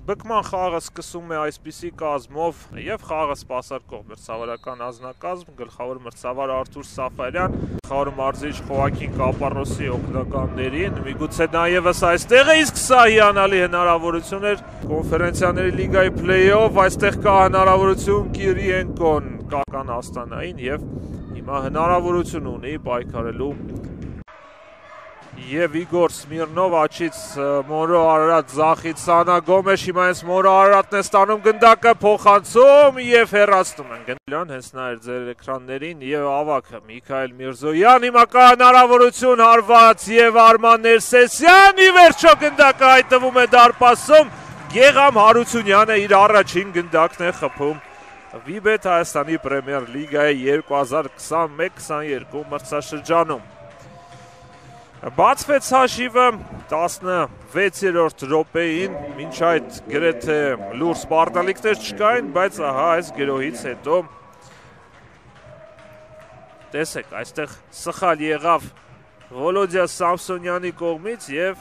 Բկման խաղը սկսում է այսպիսի կազմով եւ խաղը սպասարկող մրցավարական անձնակազմ, գլխավոր մրցավար Արթուր Սաֆարյան, գլխավոր մարզիչ Խոակին Կապարոսի օգնականներին, միգուցե նաեւս այստեղ է, իսկ սա հիանալի հնարավորություն էր կոնֆերենցիաների լիգայի փլեյօֆ, այստեղ կա հնարավորություն Կիրիենկոն կական Աստանային եւ հիմա հնարավորություն ունի պայքարելու Եվ Իգոր Սմիրնով աչից Մորո Արարատ ձախից Սանա Գոմեշ հիմա հենց Մորո Արարատն է ստանում գնդակը փոխանցում եւ հեռացնում են գնդլան հենց նա էր ձեր էկրաններին եւ ավակը Միքայել Միրզոյան հիմա կա հնարավորություն հարված եւ Արման Ներսեսյան ի վերջո գնդակը հայտնվում է դարպասում Գեգամ Հարությունյանը իր առաջին գնդակն է խփում Վիբեթ Հայաստանի Պրեմիեր լիգայի 2021-22 մրցաշրջանում Բացվեց հաշիվը 16-րդ րոպեին, մինչ այդ գրեթե լուր սպարտալիքներ չկային, բայց ահա այս գրոհից հետո տեսեք, այստեղ սխալ եղավ Վոլոդիա Սամսոնյանի կողմից եւ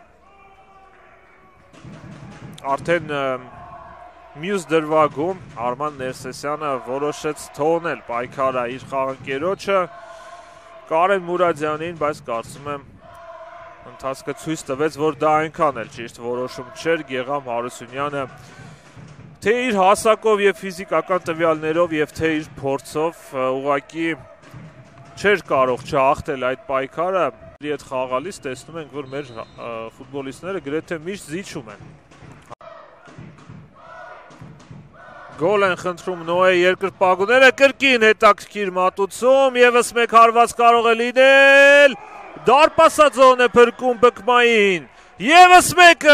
արդեն մյուս դրվագում Արման Ներսեսյանը որոշեց թողնել պայքարը իր խաղընկերոջը Կարեն Մուրադյանին, բայց կարծում եմ ընթացքը ցույց տվեց, որ դա այնքան էլ ճիշտ որոշում չէր Գեգամ Հարությունյանը թե իր հասակով եւ ֆիզիկական տվյալներով եւ թե իր փորձով ուղղակի չէր կարող չհաղթել այդ պայքարը։ Այդ խաղալիս տեսնում ենք, որ մեր ֆուտբոլիստները գրեթե միշտ զիջում են։ Գոլ են խնդրում Նոե երկրպագուները կրկին հետաքրքիր մատուցում եւս մեկ հարված կարող է լինել դարպասաձոն է փրկում Բկմային եւս մեկը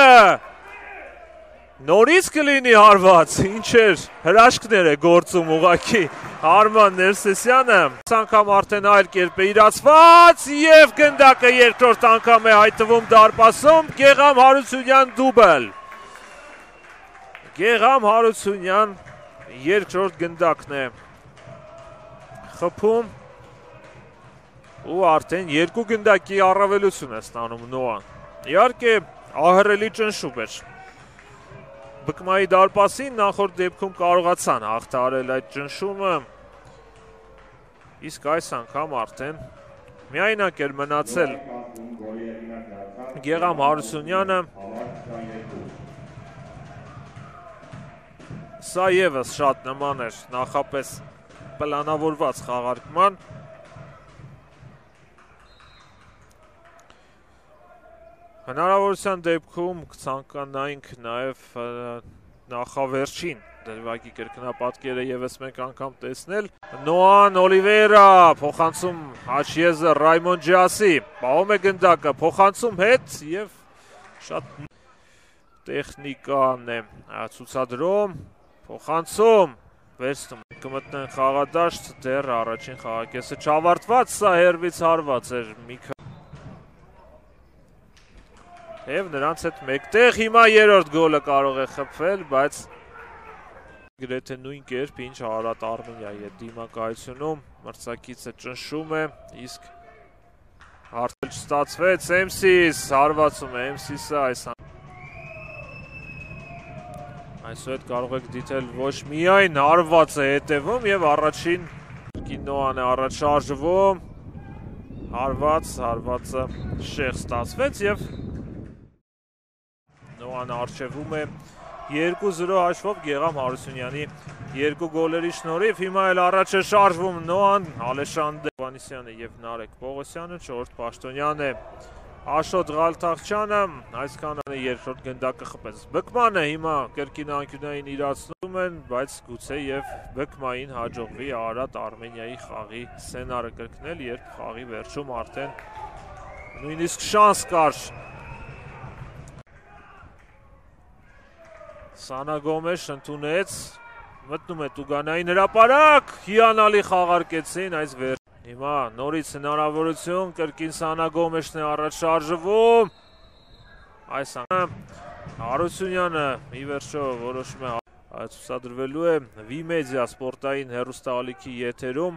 նորից կլինի հարված ինչ էր հրաշքներ է գործում ուղակի Արման Ներսեսյանը այս անգամ արդեն այլ կերպ է իրացված եւ գնդակը երկրորդ անգամ է հայտնվում դարպասում Գեգամ Հարությունյան դուբլ Գեգամ Հարությունյան երկրորդ գնդակն է խփում ու արդեն երկու գնդակի առավելություն է ստանում Նոան։ Իհարկե ահռելի ճնշում էր։ Բկմայի դարպասին նախորդ դեպքում կարողացան հաղթահարել այդ ճնշումը, իսկ այս անգամ արդեն միայնակ էր մնացել Գեգամ Հարությունյանը Սա եւս շատ նման էր նախապես պլանավորված խաղարկման Հնարավորության դեպքում կցանկանայինք նաեւ նախավերջին դրվագի կրկնապատկերը եւս մեկ անգամ տեսնել Նոան Օլիվեյրա փոխանցում Հաչիեզը Ռայմոն Ջասի պահում է գնդակը փոխանցում հետ եւ շատ տեխնիկան է ցուցադրում Փոխանցում վերցնում կմտնեն խաղադաշտ դեռ առաջին խաղակեսը չավարտված սա հերվից հարված էր Եվ նրանց հետ մեկտեղ հիմա երրորդ գոլը կարող է խփվել բայց գրեթե նույն կերպ ինչ Արարատ Արմենիայի հետ դիմակայությունում մրցակիցը ճնշում է իսկ հարցը չստացվեց Էմսիս հարվածում է Էմսիսը այս Այսուհետ կարող եք դիտել ոչ միայն հարված է հետևում եւ առաջին Նոան է առաջ շարժվում հարվածը շեղ ստացվեց եւ Նոան արժևում է 2-0 հաշվով Գեգամ Հարությունյանի երկու գոլերի շնորհիվ հիմա էլ առաջ է շարժվում Նոան Ալեշանդր Վանիսյանը եւ Նարեկ Պողոսյանը չորրորդ պաշտոնյան է Աշոտ Ղալթախչյանը այսքանը երկրորդ գնդակը խփեց Բկմանը հիմա կրկին անկյունային իրացնում են բայց գուցե եւ Բկմային հաջողվի Արարատ Արմենիայի խաղի սցենարը կրկնել երբ խաղի վերջում արդեն նույնիսկ շանս կար Սանա Գոմեշ ընդունեց մտնում է Տուգանային հրապարակ հիանալի խաղարկեցին այս վերջ Հիմա նորից հնարավորություն կրկին Սանա Գոմեշն է առաջ շարժվում Այս անգամ Հարությունյանը ի վերջո որոշում է ցուցադրվելու է Վիմեդիա սպորտային հեռուստաալիքի եթերում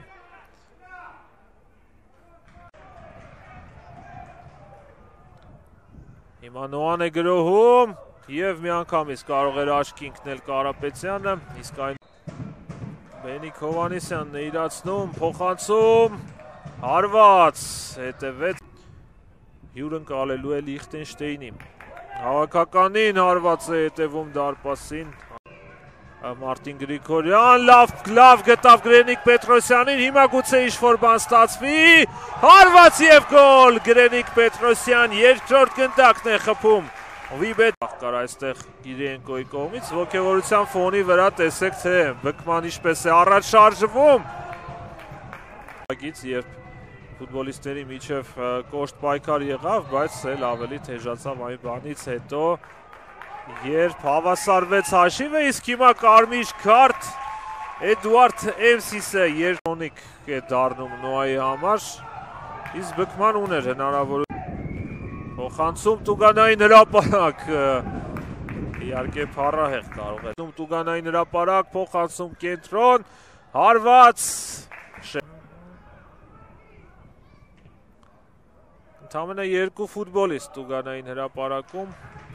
Հիմա Նոան է գրոհում Եվ միանգամից կարող էր աչքի ընկնել Կարապետյանը, իսկ այն Բենիկ Հովհաննիսյանն է իրացնում, փոխանցում, հարված, հետևեց, հյուրընկալելու է Լիխտենշտեյնին, հավաքականին հարված է հետևում դարպասին, Մարտին Գրիգորյան, լավ գտավ Գրենիկ Պետրոսյանին, հիմա գուցե ինչ-որ բան ստացվի, հարված և գոլ, Գրենիկ Պետրոսյան երկրորդ գնդակն է խփում, Վիբետ կար այստեղ Կիրիենկոյի կողմից, ոգևորության ֆոնի վրա տեսեք, թե Բկման ինչպես է առաջ շարժվում, երբ ֆուտբոլիստների միջև կոշտ պայքար եղավ, բայց էլ ավելի թեժացավ այն բանից հետո, երբ հավասարվեց հաշիվը, իսկ հիմա կարմիր քարտ Էդուարդ Էմսիսը երթոնիկ է դառնում Նոայի համար, իսկ Բկման ուներ հնարավորություն փոխանցում Տուգանային հրապարակ, իհարկե փառահեղ կարող է Տուգանային հրապարակ, փոխանցում կենտրոն, հարված ընդամենը երկու ֆուտբոլիստ Տուգանային հրապարակում